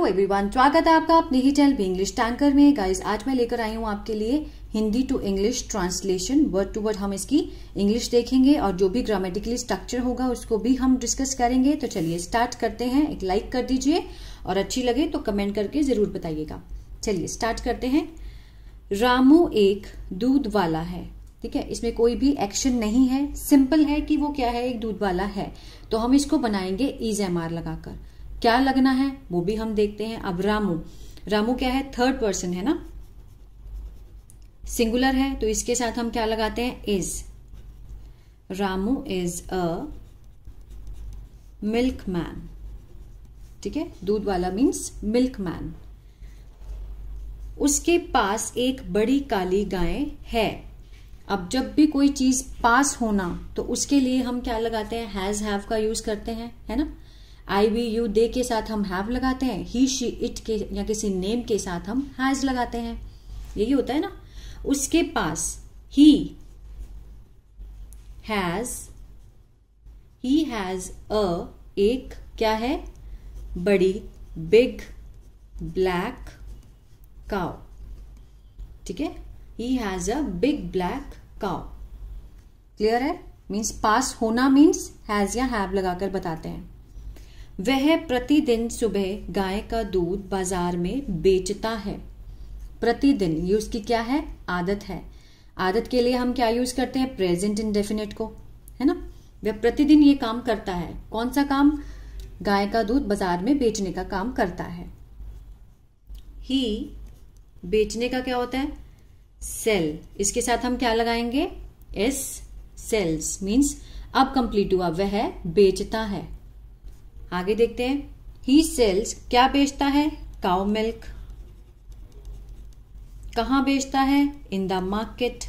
Hello everyone, स्वागत है आपका अपने ही चैनल भी इंग्लिश टैंकर में। गाइस, आज मैं लेकर आई हूँ आपके लिए Hindi to English translation. Word to word हम इसकी इंग्लिश देखेंगे और जो भी ग्रामेटिकली स्ट्रक्चर होगा उसको भी हम डिस्कस करेंगे। तो चलिए स्टार्ट करते हैं। एक लाइक कर दीजिए और अच्छी लगे तो कमेंट करके जरूर बताइएगा। चलिए स्टार्ट करते हैं। रामू एक दूध वाला है। ठीक है, इसमें कोई भी एक्शन नहीं है, सिंपल है कि वो क्या है, एक दूध वाला है। तो हम इसको बनाएंगे इज एम आर लगाकर। क्या लगना है वो भी हम देखते हैं। अब रामू, रामू क्या है, थर्ड पर्सन है ना, सिंगुलर है, तो इसके साथ हम क्या लगाते हैं, is. Ramu is a milk man. ठीक है, दूध वाला मीन्स मिल्क मैन। उसके पास एक बड़ी काली गाय है। अब जब भी कोई चीज पास होना तो उसके लिए हम क्या लगाते हैं, हैज हैव का यूज करते हैं, है ना। आई वी यू दे के साथ हम हैव लगाते हैं, ही शी इट के या किसी नेम के साथ हम हैज लगाते हैं, यही होता है ना। उसके पास ही हैज अ एक क्या है, बड़ी बिग ब्लैक काउ। ठीक है, he has a big black cow. Clear है, मीन्स पास होना मीन्स हैज या हैव लगाकर बताते हैं। वह प्रतिदिन सुबह गाय का दूध बाजार में बेचता है। प्रतिदिन, ये उसकी क्या है, आदत है। आदत के लिए हम क्या यूज करते हैं, प्रेजेंट इंडेफिनिट को, है ना। वह प्रतिदिन ये काम करता है। कौन सा काम, गाय का दूध बाजार में बेचने का काम करता है। ही, बेचने का क्या होता है, सेल। इसके साथ हम क्या लगाएंगे, एस, सेल्स। मीन्स अब कंप्लीट हुआ, वह बेचता है। आगे देखते हैं। ही सेल्स, क्या बेचता है, काउ मिल्क। कहां बेचता है, इन द मार्केट।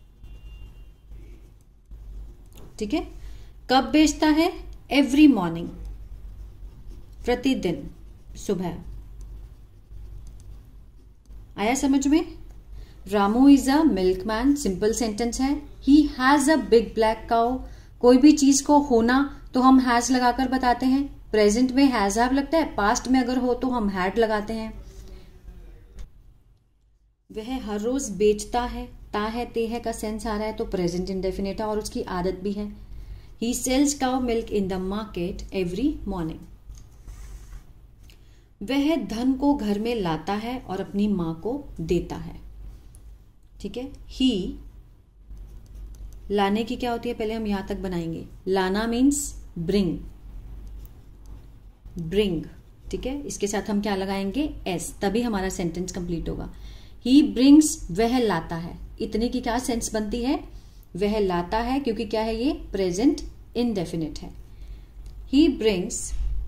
ठीक है, कब बेचता है, एवरी मॉर्निंग, प्रतिदिन सुबह। आया समझ में। Ramu is a milkman, simple sentence है। He has a big black cow, कोई भी चीज को होना तो हम हैज लगाकर बताते हैं। प्रेजेंट में हैज हैव लगता है, पास्ट में अगर हो तो हम हैड लगाते हैं। वह हर रोज बेचता है, ता है ते है का सेंस आ रहा है तो प्रेजेंट इंडेफिनिट है और उसकी आदत भी है। He sells cow milk in the market every morning. वह धन को घर में लाता है और अपनी मां को देता है। ठीक है, ही, लाने की क्या होती है, पहले हम यहां तक बनाएंगे। लाना मीन्स ब्रिंग, ब्रिंग। ठीक है, इसके साथ हम क्या लगाएंगे, एस, तभी हमारा सेंटेंस कंप्लीट होगा। ही ब्रिंग्स, वह लाता है। इतने की क्या सेंस बनती है, वह लाता है, क्योंकि क्या है, ये प्रेजेंट इंडेफिनिट है। ही ब्रिंग्स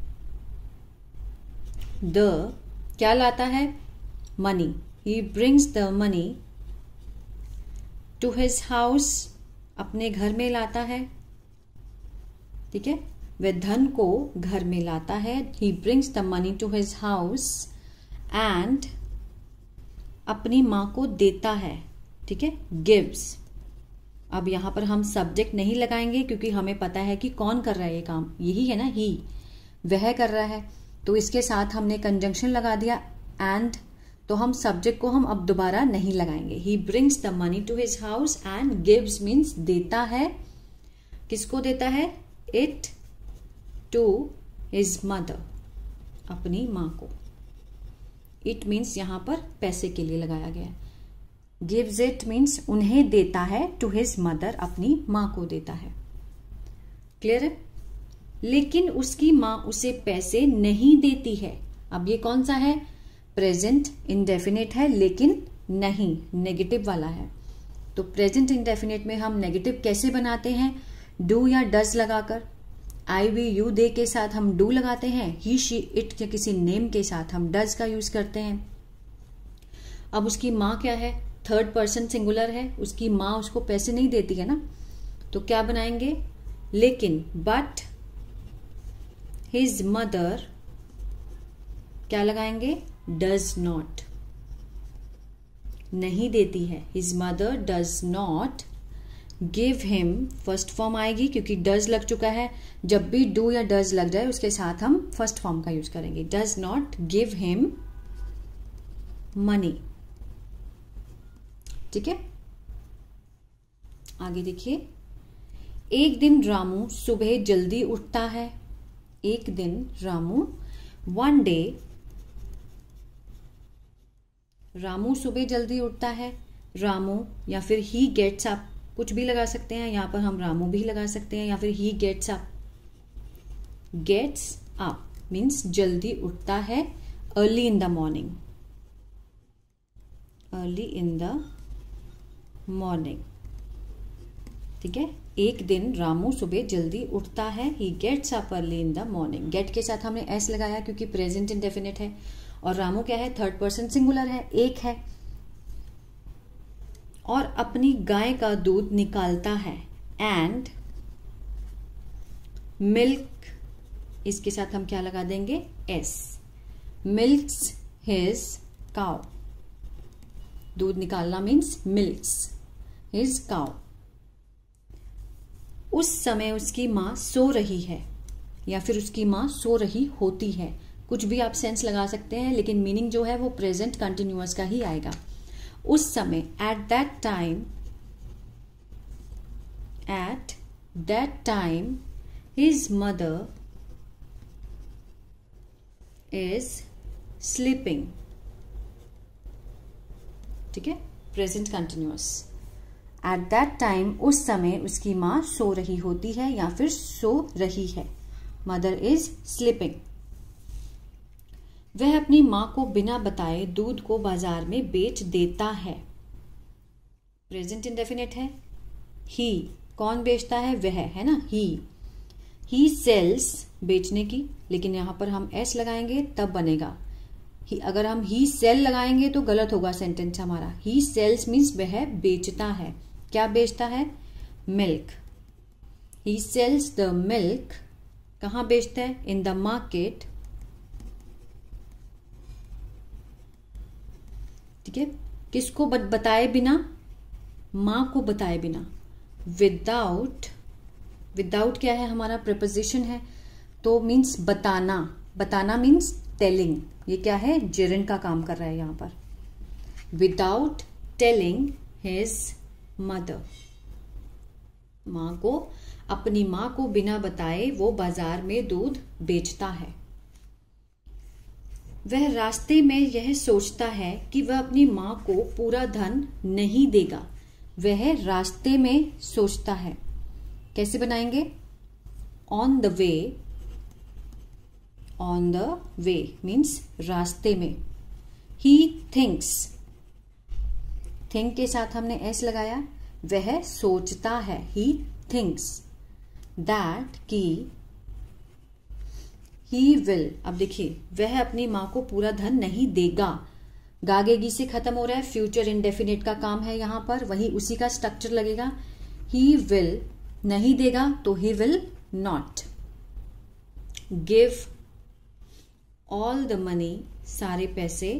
द, क्या लाता है, money. He brings the money to his house, अपने घर में लाता है। ठीक है, वह धन को घर में लाता है। He brings the money to his house and, अपनी मां को देता है। ठीक है, गिव्स। अब यहां पर हम सब्जेक्ट नहीं लगाएंगे क्योंकि हमें पता है कि कौन कर रहा है ये काम, यही है ना, ही, वह कर रहा है। तो इसके साथ हमने कंजंक्शन लगा दिया एंड, तो हम सब्जेक्ट को हम अब दोबारा नहीं लगाएंगे। He brings the money to his house and gives means देता है। किसको देता है, इट टू हिज मदर, अपनी मां को। इट मीन्स यहां पर पैसे के लिए लगाया गया है। गिव्स इट मीन्स उन्हें देता है, टू हिज मदर, अपनी मां को देता है। क्लियर है। लेकिन उसकी मां उसे पैसे नहीं देती है। अब ये कौन सा है, प्रेजेंट इंडेफिनिट है, लेकिन नहीं, नेगेटिव वाला है। तो प्रेजेंट इंडेफिनिट में हम नेगेटिव कैसे बनाते हैं, डू या डज लगाकर। आई वी यू दे के साथ हम डू लगाते हैं। ही शी इट या किसी नेम के साथ हम डज का यूज करते हैं। अब उसकी मां क्या है, थर्ड पर्सन सिंगुलर है, उसकी मां उसको पैसे नहीं देती है ना, तो क्या बनाएंगे, लेकिन, बट हिज मदर, क्या लगाएंगे, डज नॉट, नहीं देती है। His mother does not give him first form आएगी क्योंकि डज लग चुका है। जब भी डू या डज लग जाए उसके साथ हम फर्स्ट फॉर्म का यूज करेंगे। Does not give him money. ठीक है, आगे देखिए। एक दिन रामू सुबह जल्दी उठता है। एक दिन रामू, वन डे रामू सुबह जल्दी उठता है। रामू या फिर ही गेट्स अप, कुछ भी लगा सकते हैं, यहां पर हम रामू भी लगा सकते हैं या फिर he gets up. Gets up means जल्दी उठता है, early in the morning. Early in the morning. ठीक है, एक दिन रामू सुबह जल्दी उठता है। He gets up early in the morning. Get के साथ हमने एस लगाया क्योंकि प्रेजेंट इंडेफिनिट है और रामू क्या है, थर्ड पर्सन सिंगुलर है, एक है। और अपनी गाय का दूध निकालता है। एंड मिल्क, इसके साथ हम क्या लगा देंगे, एस। Milks his cow. दूध निकालना मीन्स मिल्क्स हिज काउ। उस समय उसकी मां सो रही है या फिर उसकी मां सो रही होती है। कुछ भी आप सेंस लगा सकते हैं लेकिन मीनिंग जो है वो प्रेजेंट कंटिन्यूअस का ही आएगा। उस समय, at that time his mother is sleeping. ठीक है, present continuous. At that time, उस समय उसकी मां सो रही होती है या फिर सो रही है। Mother is sleeping. वह अपनी मां को बिना बताए दूध को बाजार में बेच देता है। प्रेजेंट इंडेफिनिट है। ही, कौन बेचता है, वह, है ना, ही सेल्स, बेचने की, लेकिन यहां पर हम एस लगाएंगे तब बनेगा। अगर हम ही सेल लगाएंगे तो गलत होगा सेंटेंस हमारा। ही सेल्स मीन्स वह बेचता है। क्या बेचता है, milk. He sells the milk, कहां बेचता है, इन द मार्केट। ठीक है, किसको बताए बिना, मां को बताए बिना। विदाउट, विदाउट क्या है हमारा, प्रीपोजिशन है तो मीन्स बताना। बताना मीन्स टेलिंग। ये क्या है, जेरंड का काम कर रहा है यहां पर। Without telling his mother. मां को, अपनी मां को बिना बताए वो बाजार में दूध बेचता है। वह रास्ते में यह सोचता है कि वह अपनी मां को पूरा धन नहीं देगा। वह रास्ते में सोचता है, कैसे बनाएंगे, on the way. On the way means रास्ते में। ही थिंक्स, थिंक के साथ हमने एस लगाया। वह सोचता है, ही थिंक्स दैट कि ही विल। अब देखिए, वह अपनी मां को पूरा धन नहीं देगा। गागेगी से खत्म हो रहा है, फ्यूचर इंडेफिनिट का काम है यहां पर, वही उसी का स्ट्रक्चर लगेगा। ही विल, नहीं देगा तो he will not. Give all the money, सारे पैसे,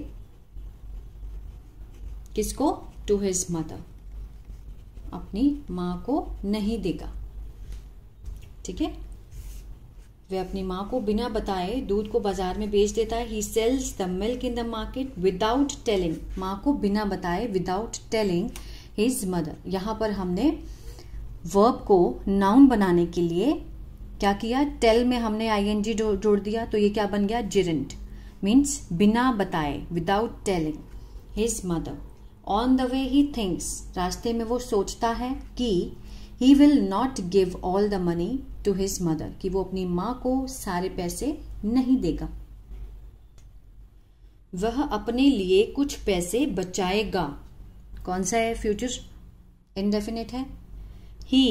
किसको, टू हिज मदर, अपनी मां को नहीं देगा। ठीक है, वह अपनी मां को बिना बताए दूध को बाजार में बेच देता है। He sells the milk in the market without telling. मां को बिना बताए, विदाउट टेलिंग हिज मदर। यहां पर हमने वर्ब को नाउन बनाने के लिए क्या किया, टेल में हमने आईएनजी जोड़ दिया तो ये क्या बन गया, जिरंट। मीन्स बिना बताए, without telling his mother. On the way he thinks, रास्ते में वो सोचता है कि he will not give all the money to his mother, कि वो अपनी मां को सारे पैसे नहीं देगा। वह अपने लिए कुछ पैसे बचाएगा। कौन सा है, फ्यूचर इंडेफिनिट है। ही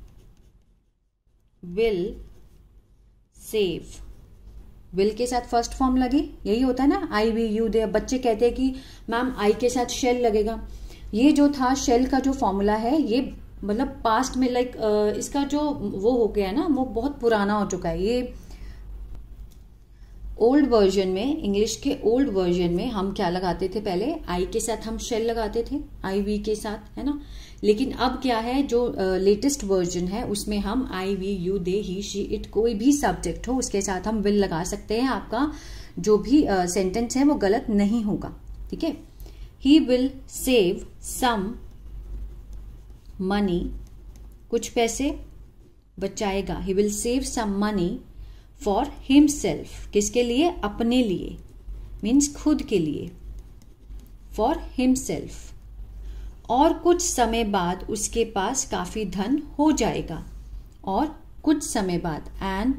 विल सेव, विल के साथ फर्स्ट फॉर्म लगे, यही होता है ना, आई वी यू दे। बच्चे कहते हैं कि मैम आई के साथ शेल लगेगा। ये जो था शेल का जो फॉर्मूला है, ये मतलब पास्ट में लाइक इसका जो वो हो गया है ना, वो बहुत पुराना हो चुका है। ये ओल्ड वर्जन में, इंग्लिश के ओल्ड वर्जन में हम क्या लगाते थे, पहले आई के साथ हम शेल लगाते थे, आई वी के साथ, है ना। लेकिन अब क्या है, जो लेटेस्ट वर्जन है उसमें हम I we you they he she it कोई भी सब्जेक्ट हो उसके साथ हम विल लगा सकते हैं। आपका जो भी सेंटेंस है वो गलत नहीं होगा, ठीक है। He will save some money, कुछ पैसे बचाएगा। He will save some money for himself, किसके लिए, अपने लिए, मीन्स खुद के लिए, फॉर हिमसेल्फ। और कुछ समय बाद उसके पास काफी धन हो जाएगा, और कुछ समय बाद, and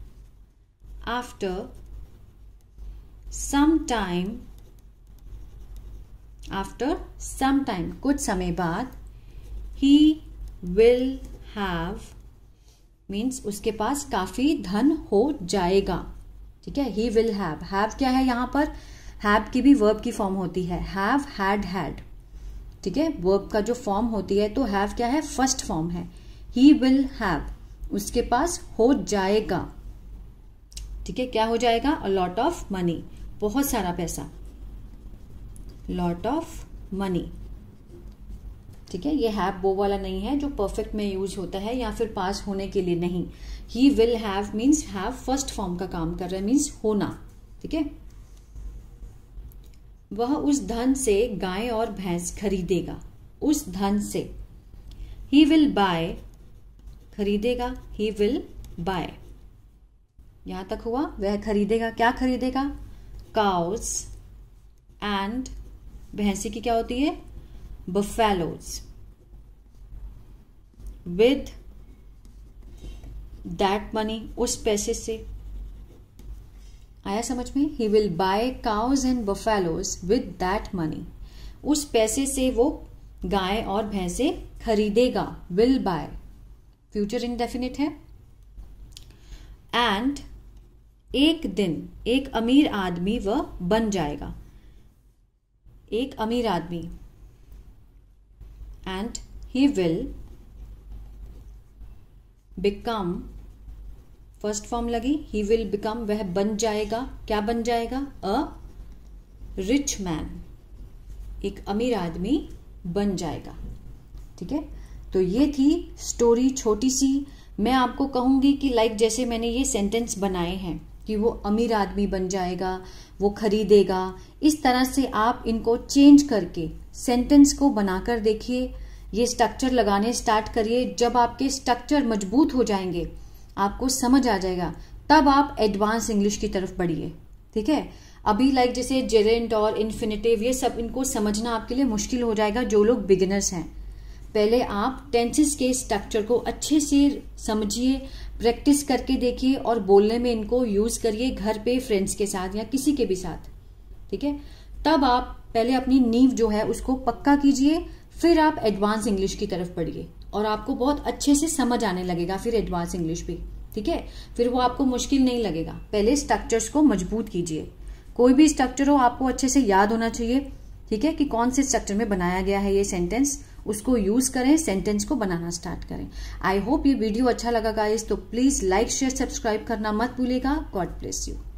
after some time, after some time, कुछ समय बाद, ही विल हैव, मीन्स उसके पास काफी धन हो जाएगा, ठीक है। ही विल हैव क्या है यहाँ पर, हैव की भी वर्ब की फॉर्म होती है, हैव, हैड, ठीक है। वर्ब का जो फॉर्म होती है तो हैव क्या है, फर्स्ट फॉर्म है। ही विल हैव, उसके पास हो जाएगा, ठीक है। क्या हो जाएगा, अ लॉट ऑफ मनी, बहुत सारा पैसा, लॉट ऑफ मनी, ठीक है। ये हैव वो वाला नहीं है जो परफेक्ट में यूज होता है या फिर पास होने के लिए नहीं। He will have means have first form का काम कर रहा है, मीन्स होना, ठीक है। वह उस धन से गाय और भैंस खरीदेगा, उस धन से, ही विल बाय, खरीदेगा, ही विल बाय, यहां तक हुआ। वह खरीदेगा, क्या खरीदेगा, काउस, एंड भैंसी की क्या होती है, buffaloes, with that money, उस पैसे से, आया समझ में। he will buy cows and buffaloes with that money, उस पैसे से वो गाय और भैंसे खरीदेगा, will buy, फ्यूचर इंडेफिनिट है। एंड एक दिन एक अमीर आदमी वह बन जाएगा, एक अमीर आदमी, and he will become, first form लगी, he will become, वह बन जाएगा, क्या बन जाएगा, a rich man, एक अमीर आदमी बन जाएगा, ठीक है। तो ये थी स्टोरी छोटी सी। मैं आपको कहूंगी कि लाइक जैसे मैंने ये सेंटेंस बनाए हैं कि वो अमीर आदमी बन जाएगा, वो खरीदेगा, इस तरह से आप इनको चेंज करके सेंटेंस को बनाकर देखिए। ये स्ट्रक्चर लगाने स्टार्ट करिए। जब आपके स्ट्रक्चर मजबूत हो जाएंगे, आपको समझ आ जाएगा, तब आप एडवांस इंग्लिश की तरफ बढ़िए, ठीक है। अभी लाइक जैसे जेरेंट और इन्फिनेटिव, ये सब इनको समझना आपके लिए मुश्किल हो जाएगा जो लोग बिगिनर्स हैं। पहले आप टेंसेस के स्ट्रक्चर को अच्छे से समझिए, प्रैक्टिस करके देखिए और बोलने में इनको यूज करिए, घर पे फ्रेंड्स के साथ या किसी के भी साथ, ठीक है। तब आप पहले अपनी नींव जो है उसको पक्का कीजिए, फिर आप एडवांस इंग्लिश की तरफ बढ़िए और आपको बहुत अच्छे से समझ आने लगेगा फिर एडवांस इंग्लिश भी, ठीक है। फिर वो आपको मुश्किल नहीं लगेगा। पहले स्ट्रक्चर्स को मजबूत कीजिए। कोई भी स्ट्रक्चर हो आपको अच्छे से याद होना चाहिए, ठीक है, कि कौन से स्ट्रक्चर में बनाया गया है ये सेंटेंस, उसको यूज करें, सेंटेंस को बनाना स्टार्ट करें। आई होप ये वीडियो अच्छा लगा गाइस, तो प्लीज लाइक शेयर सब्सक्राइब करना मत भूलिएगा। God bless you.